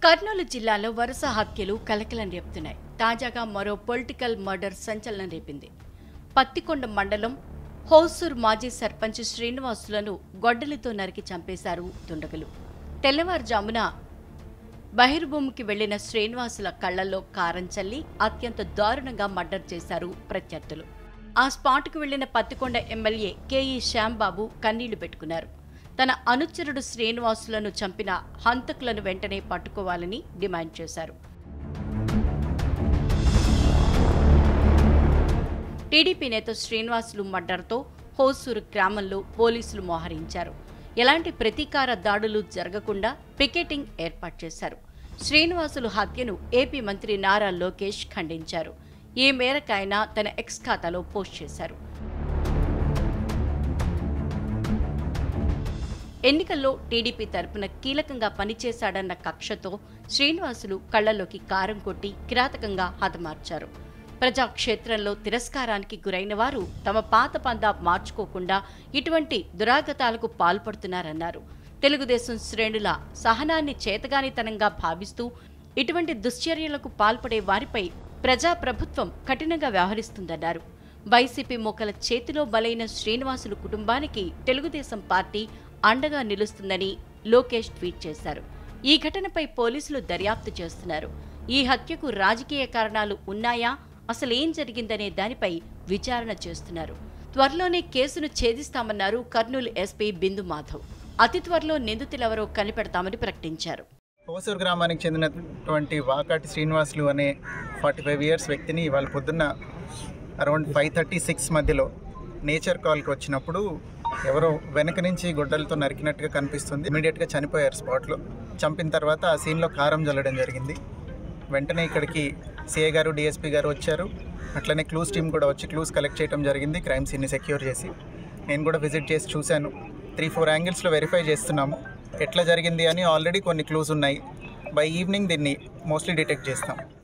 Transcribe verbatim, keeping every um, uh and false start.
కర్నూలు జిల్లాలో వరుస హత్యలు కలకలం రేపుతున్నాయి. తాజాగా మరో పొలిటికల్ మర్డర్ సంచలనం రేపింది. పత్తికొండ మండలం హోసూర్ మాజీ సర్పంచ్ శ్రీనివాసులను గొడ్డలితో నరికి చంపేశారు దుండగులు. తెల్లవారుజామున బహిర్భూమికి వెళ్లిన శ్రీనివాసుల కళ్లల్లో కారం చల్లి అత్యంత దారుణంగా మర్డర్ చేశారు ప్రత్యర్థులు. ఆ స్పాట్కు వెళ్లిన పత్తికొండ ఎమ్మెల్యే కేఈ శ్యాంబాబు కన్నీళ్లు పెట్టుకున్నారు. తన అనుచరుడు శ్రీనివాసులను చంపిన హంతకులను వెంటనే పట్టుకోవాలని డిమాండ్ చేశారు. టీడీపీ నేత శ్రీనివాసులు మర్డర్తో హోసూరు గ్రామంలో పోలీసులు మోహరించారు. ఎలాంటి ప్రతీకార దాడులు జరగకుండా పికెటింగ్ ఏర్పాటు చేశారు. శ్రీనివాసులు హత్యను ఏపీ మంత్రి నారా లోకేష్ ఖండించారు. ఈ మేరకు ఆయన తన ఎక్స్ ఖాతాలో పోస్ట్ చేశారు. ఎన్నికల్లో టీడీపీ తరపున కీలకంగా పనిచేశాడన్న కక్షతో శ్రీనివాసులు కళ్లలోకి కారం కొట్టి కిరాతకంగా హతమార్చారు. ప్రజాక్షేత్రంలో తిరస్కారానికి గురైన వారు తమ పాత పందా మార్చుకోకుండా ఇటువంటి దురాగతాలకు పాల్పడుతున్నారన్నారు. తెలుగుదేశం శ్రేణుల సహనాన్ని చేతగానితనంగా భావిస్తూ ఇటువంటి దుశ్చర్యలకు పాల్పడే వారిపై ప్రజాప్రభుత్వం కఠినంగా వ్యవహరిస్తుందన్నారు. వైసీపీ మోకల చేతిలో బలైన శ్రీనివాసులు కుటుంబానికి తెలుగుదేశం పార్టీ అండగా నిలుస్తుందని లోకేష్ ట్వీట్ చేశారు. ఈ ఘటనపై పోలీసులు దర్యాప్తు చేస్తున్నారు. ఈ హత్యకు రాజకీయ కారణాలు ఉన్నాయా, అసలేం జరిగిందనే దానిపై విచారణ చేస్తున్నారు. త్వరలోనే కేసును ఛేదిస్తామన్నారు కర్నూలు ఎస్పీ బిందు మాధవ్. అతి త్వరలో నిందితులెవరో కనిపెడతామని ప్రకటించారు. హోసూరు గ్రామానికి చెందినటువంటి వాకాటి శ్రీనివాసులు అనే ఫార్టీ ఫైవ్ ఇయర్స్ వ్యక్తిని ఇవాళ పొద్దున్న అరౌండ్ ఫైవ్ థర్టీ సిక్స్ మధ్యలో నేచర్ కాల్కి వచ్చినప్పుడు ఎవరో వెనక నుంచి గొడ్డలతో నరికినట్టుగా కనిపిస్తుంది. ఇమీడియట్గా చనిపోయారు స్పాట్లో. చంపిన తర్వాత ఆ సీన్లో కారం జల్లడం జరిగింది. వెంటనే ఇక్కడికి సిఐ గారు, డిఎస్పీ గారు వచ్చారు. అట్లనే క్లూస్ టీమ్ కూడా వచ్చి క్లూస్ కలెక్ట్ చేయడం జరిగింది, క్రైమ్ సీన్ని సెక్యూర్ చేసి. నేను కూడా విజిట్ చేసి చూశాను. త్రీ ఫోర్ యాంగిల్స్లో వెరిఫై చేస్తున్నాము ఎట్లా జరిగింది అని. ఆల్రెడీ కొన్ని క్లూస్ ఉన్నాయి. బై ఈవినింగ్ దీన్ని మోస్ట్లీ డిటెక్ట్ చేస్తాం.